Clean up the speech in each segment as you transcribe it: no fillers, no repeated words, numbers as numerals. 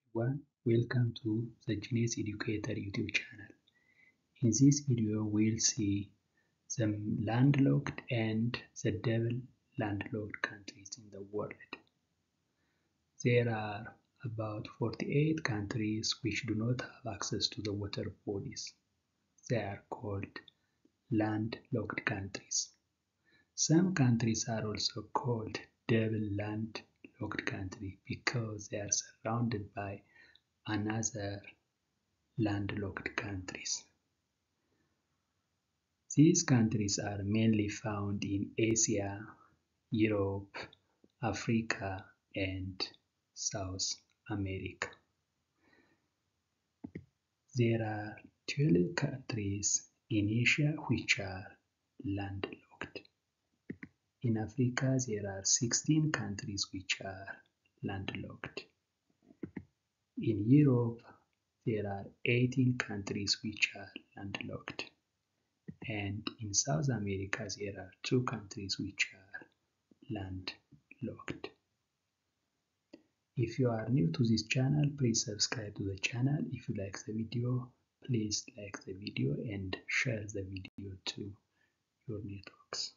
everyone, welcome to the Genius Educator YouTube channel. In this video, we'll see the landlocked and the double landlocked countries in the world. There are about 48 countries which do not have access to the water bodies. They are called landlocked countries. Some countries are also called double landlocked countries because they are surrounded by another landlocked countries. These countries are mainly found in Asia, Europe, Africa, and South America. There are 12 countries in Asia which are landlocked. In Africa, there are 16 countries which are landlocked. In Europe, there are 18 countries which are landlocked. And in South America, there are 2 countries which are landlocked. If you are new to this channel, please subscribe to the channel. If you like the video, please like the video and share the video to your networks.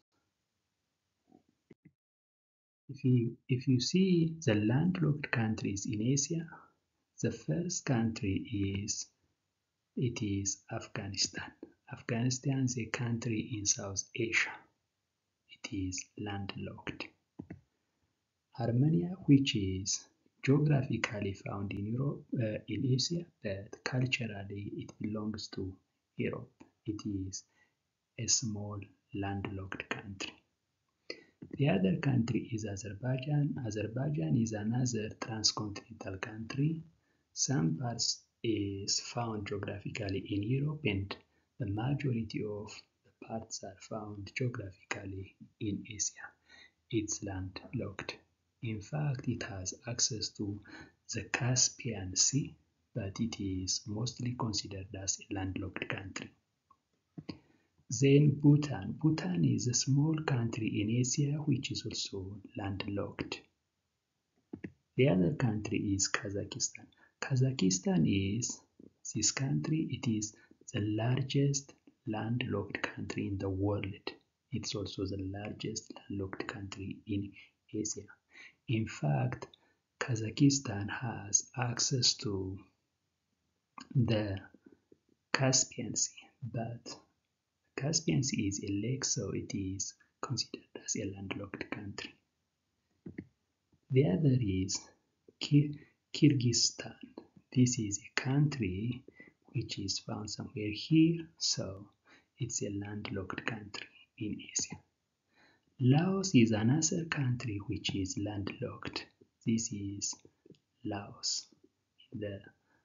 If you see the landlocked countries in Asia, the first country is Afghanistan. Afghanistan is a country in South Asia. It is landlocked. Armenia, which is geographically found in Europe, in Asia, but culturally it belongs to Europe. It is a small landlocked country. The other country is Azerbaijan. Azerbaijan is another transcontinental country. Some parts is found geographically in Europe, and the majority of the parts are found geographically in Asia. It's landlocked. In fact, it has access to the Caspian Sea, but it is mostly considered as a landlocked country. Then Bhutan. Bhutan is a small country in Asia which is also landlocked. The other country is Kazakhstan. Kazakhstan is this country. It is the largest landlocked country in the world. It's also the largest landlocked country in Asia. In fact, Kazakhstan has access to the Caspian Sea, but Caspian Sea is a lake, so it is considered as a landlocked country. The other is Kyrgyzstan. This is a country which is found somewhere here, so it's a landlocked country in Asia. Laos is another country which is landlocked. This is Laos in the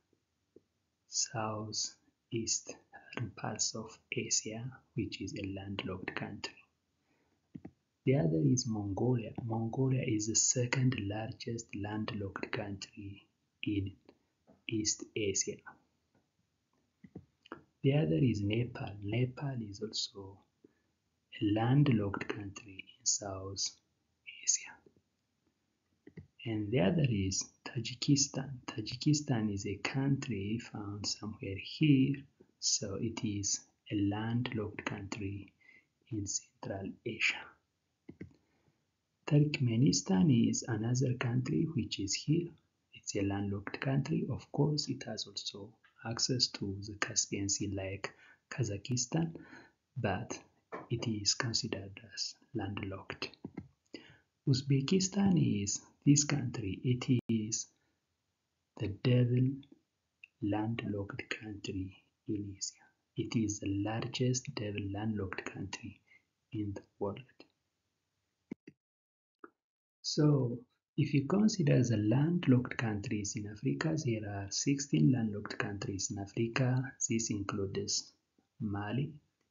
southeast parts of Asia, which is a landlocked country. The other is Mongolia. Mongolia is the second largest landlocked country in East Asia. The other is Nepal. Nepal is also a landlocked country in South Asia. And the other is Tajikistan. Tajikistan is a country found somewhere here, so it is a landlocked country in Central Asia. Turkmenistan is another country which is here. It's a landlocked country. Of course, it has also access to the Caspian Sea like Kazakhstan, but it is considered as landlocked. Uzbekistan is this country. It is the double landlocked country in Asia. It is the largest double landlocked country in the world. So, if you consider the landlocked countries in Africa, there are 16 landlocked countries in Africa. This includes Mali,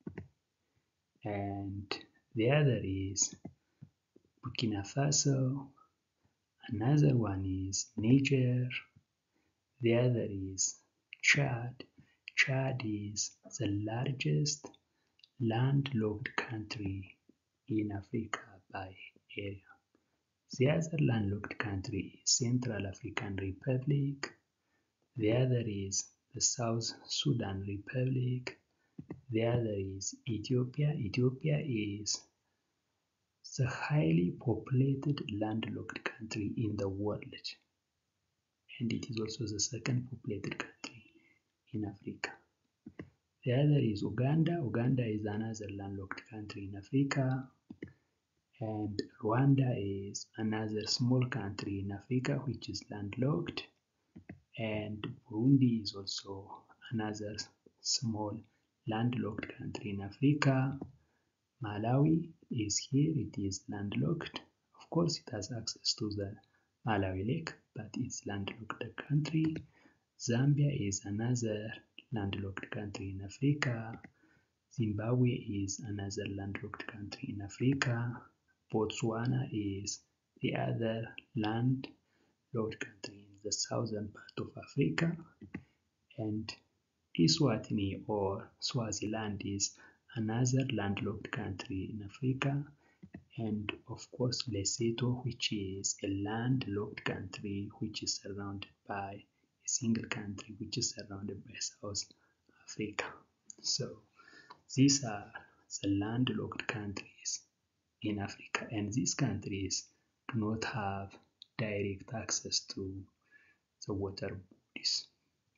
and the other is Burkina Faso, another one is Niger, the other is Chad. Chad is the largest landlocked country in Africa by area. The other landlocked country is Central African Republic, The other is the South Sudan Republic. The other is Ethiopia. Ethiopia is the highly populated landlocked country in the world, and it is also the second populated country in Africa. The other is Uganda. Uganda is another landlocked country in Africa. And Rwanda is another small country in Africa which is landlocked. And Burundi is also another small landlocked country in Africa. Malawi is here, it is landlocked. Of course, it has access to the Malawi Lake, but it's landlocked country. Zambia is another landlocked country in Africa. Zimbabwe is another landlocked country in Africa. Botswana is the other landlocked country in the southern part of Africa. And Eswatini or Swaziland is another landlocked country in Africa. And of course, Lesotho, which is a landlocked country which is surrounded by a single country which is surrounded by South Africa. So these are the landlocked countries in Africa, and these countries do not have direct access to the water bodies.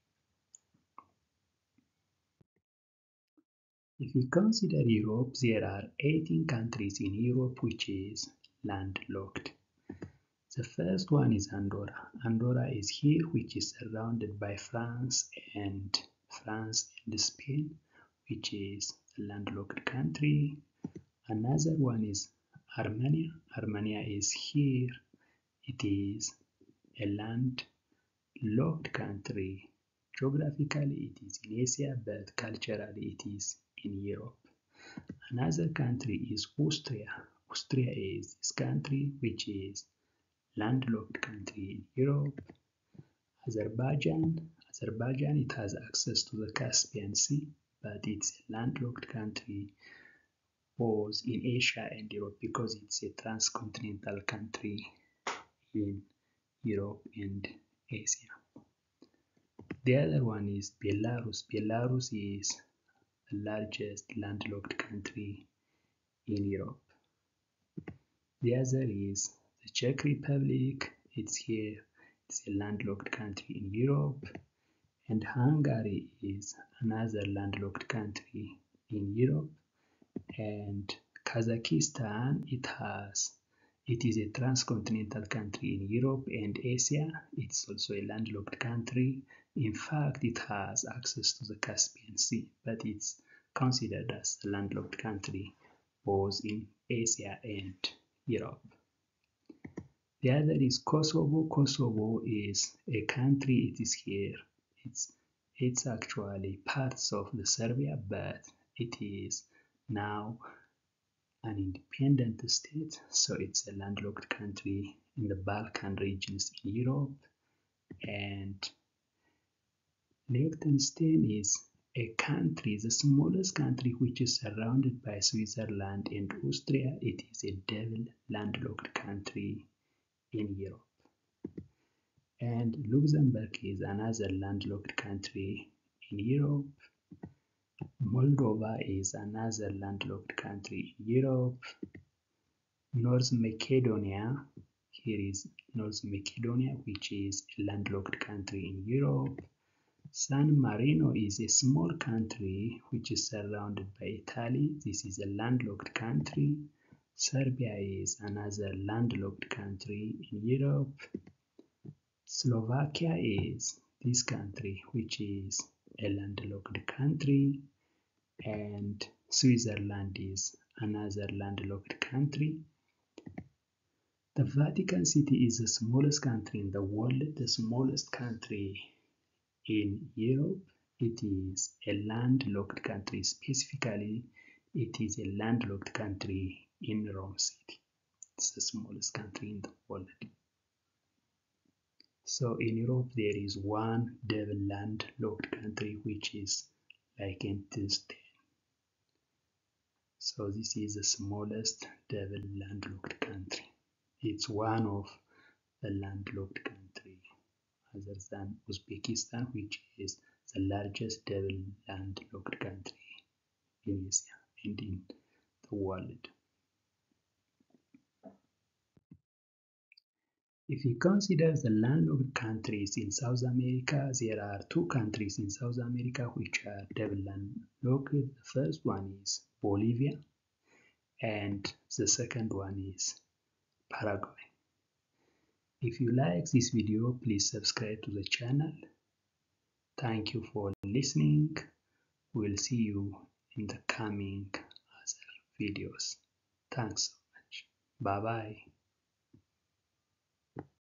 If we consider Europe, there are 18 countries in Europe which is landlocked. The first one is Andorra. Andorra is here, which is surrounded by France and Spain, which is a landlocked country. Another one is Armenia. Armenia is here. It is a landlocked country. Geographically, it is in Asia, but culturally, it is in Europe. Another country is Austria. Austria is this country which is landlocked country in Europe. Azerbaijan, it has access to the Caspian Sea, but it's a landlocked country both in Asia and Europe because it's a transcontinental country in Europe and Asia. The other one is Belarus. Belarus is the largest landlocked country in Europe. The other is the Czech Republic. It's here. It's a landlocked country in Europe. And Hungary is another landlocked country in Europe. And Kazakhstan, it is a transcontinental country in Europe and Asia. It's also a landlocked country. In fact, it has access to the Caspian Sea, but it's considered as a landlocked country both in Asia and Europe. The other is Kosovo. Kosovo is a country, it is here. It's actually parts of the Serbia, but it is now an independent state, so it's a landlocked country in the Balkan regions in Europe. And Liechtenstein is a country, the smallest country, which is surrounded by Switzerland and Austria. It is a double landlocked country in Europe. And Luxembourg is another landlocked country in Europe. Moldova is another landlocked country in Europe. North Macedonia, here is North Macedonia, which is a landlocked country in Europe. San Marino is a small country which is surrounded by Italy. This is a landlocked country. Serbia is another landlocked country in Europe. Slovakia is this country which is a landlocked country. And Switzerland is another landlocked country. The Vatican City is the smallest country in the world, the smallest country in Europe. It is a landlocked country. Specifically, it is a landlocked country in Rome City. It's the smallest country in the world. So in Europe, there is one double landlocked country which is Liechtenstein. So this is the smallest double landlocked country. It's one of the landlocked country other than Uzbekistan, which is the largest double landlocked country in Asia and in the world. If you consider the landlocked countries in South America, there are two countries in South America which are double landlocked. The first one is Bolivia, and the second one is Paraguay. If you like this video, please subscribe to the channel. Thank you for listening. We'll see you in the coming other videos. Thanks so much. Bye bye.